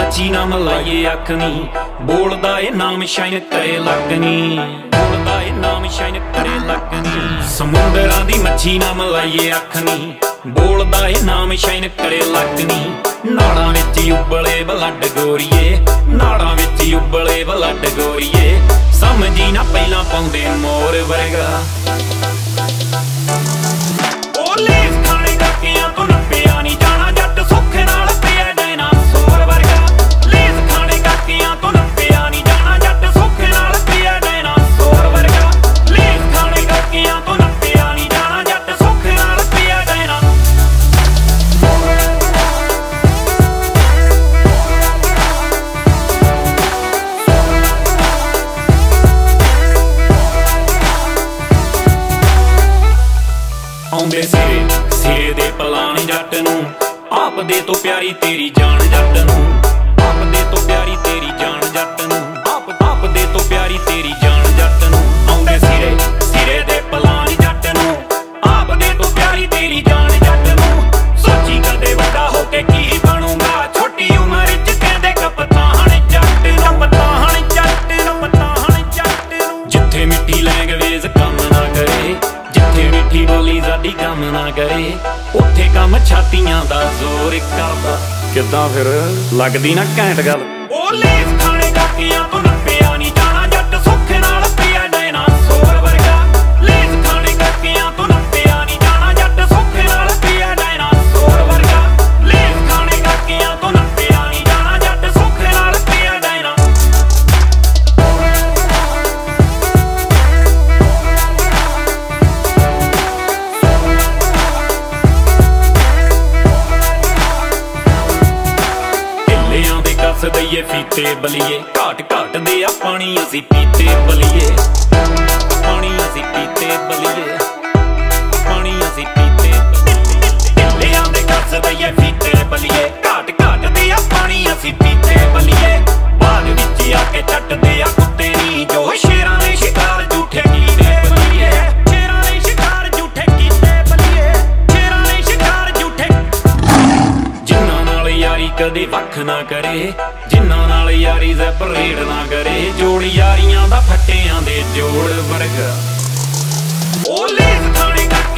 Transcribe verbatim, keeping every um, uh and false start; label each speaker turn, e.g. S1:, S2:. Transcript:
S1: मच्छी ना मलाइए अख नी, बोलदा ए नाम शाइन करे लक नी, बोलदा ए नाम शाइन करे लक नी। समुंदरां दी मच्छी ना मलाइए अख नी, बोलदा ए नाम शाइन करे लक नी। नाड़ां विच उबले ब्लड गोरीए, नाड़ां विच उबले ब्लड गोरीए, समझी ना पहलां पाउंदे मोर वर्गा। आउंदे सिरे सिरे दे पलान जट नूं, आप दे तो प्यारी तेरी जान जट नूं, आप दे तो प्यारी तेरी जान जट नूं, आप आप दे तो प्यारी तेरी जान जट नूं। आउंदे सिरे सिरे दे पलान जट नूं, आप दे तो प्यारी तेरी जान जट नूं। सोची कदे वड्डा होके की बनूंगा, छोटी उम्र च कहंदे कप्तान जट नूं, कप्तान जट नूं, कप्तान जट नूं। जिथे मिट्टी लैंग्वेज कम ना करे, जिथे मिठी बोली साडी कम ना करे, उत्थे कम छातियां दा जोर करदा। किदां फिर लगदी ना घैंट गल। ओ लेस खाने काकियां तो नप्पिया नी जाना, जट सुख नाल पिया डैना सोर वर्गा। लेस खाने काकियां तो नप्पिया नी जाना, जट सुख नाल पिया डैना सोर वर्गा। लेस खाने काकियां तो नप्पिया नी जाना, जट सुख नाल पिया डैना। दस दईए फीते बलिए, घाट घाट दे आ पानी असी पीते बलिए, पानी असी पीते बलिए, पानी असी पीते बलिए। दे दस दईए फीते बलिए, घाट घाट दे आ पानी असी पीते बलिए। बाद विच आके चट दे आ कुत्ते नी, जो शेरां दे शिकार झूठे कीते बलिए, शेरां दे शिकार झूठे कीते बलिए, शेरां दे शिकार झूठे। जिन्हां नाल यारी कदे वख ना करे, जिन्हां नाल यारी सैपरेट ना करे, जोड़ यारियां दा फट्टियां दे जोड़ वर्गा। ओ लेस खाने का